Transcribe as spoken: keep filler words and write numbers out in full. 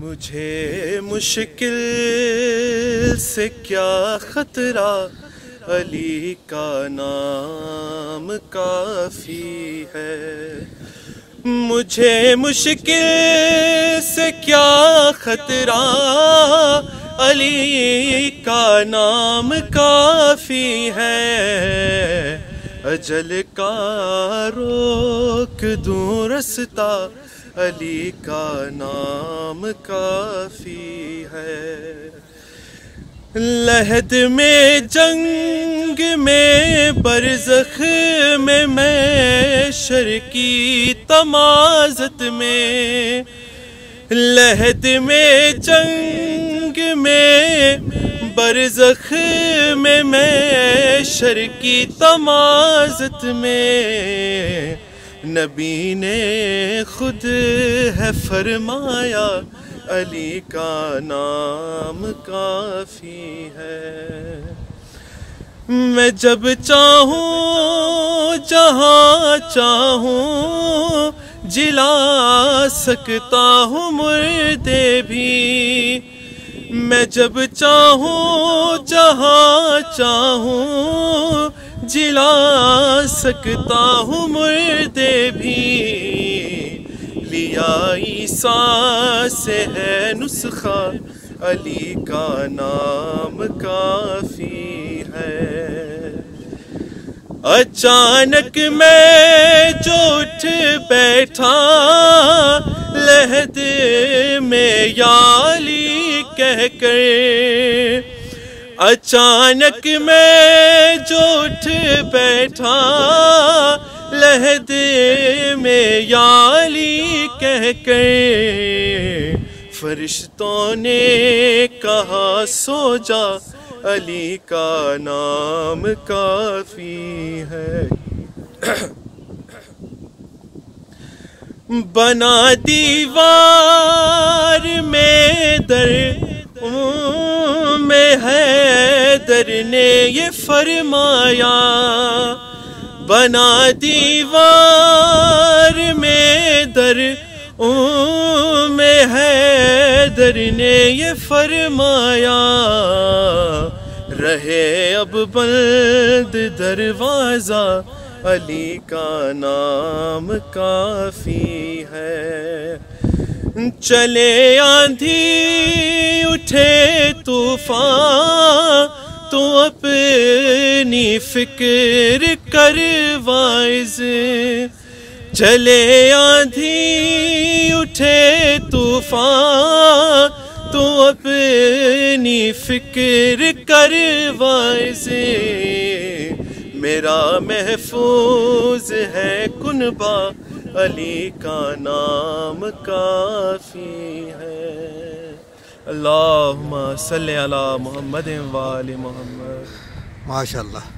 مجھے مشکل سے کیا خطرہ، علی کا نام کافی ہے۔ مجھے مشکل سے کیا خطرہ، علی کا نام کافی ہے۔ اجل کا روک دوں رستہ، علی کا نام کافی ہے۔ لحد میں جنگ میں برزخ میں محشر کی تمازت میں، لحد میں جنگ میں برزخ میں محشر کی تمازت میں، نبی نے خود ہے فرمایا، علی کا نام کافی ہے۔ میں جب چاہوں جہاں چاہوں جلا سکتا ہوں مردے بھی، میں جب چاہوں جہاں چاہوں جلا سکتا ہوں مردے بھی۔ لیا عیسیٰ سے ہے نسخہ، علی کا نام کافی ہے۔ اچانک میں جو اٹھ بیٹھا لحد میں یا علی کہہ کر، اچانک میں جو اٹھ بیٹھا لحد میں یا علی کہہ کر، فرشتوں نے کہا سو جا، علی کا نام کافی ہے۔ بنا دیوار میں در میں حیدر نے یہ فرمایا، بنا دیوار میں در میں حیدر نے یہ فرمایا، رہے اب بند دروازہ، علی کا نام کافی ہے۔ چلے آندھی اٹھے طوفان، تو اپنی فکر کر واعظ، چلے آندھی اٹھے طوفان، تو اپنی فکر کر واعظ۔ میرا محفوظ ہے کنبہ، علی کا نام کافی ہے۔ اللہم صلی علی محمد و آل محمد۔ ماشاءاللہ۔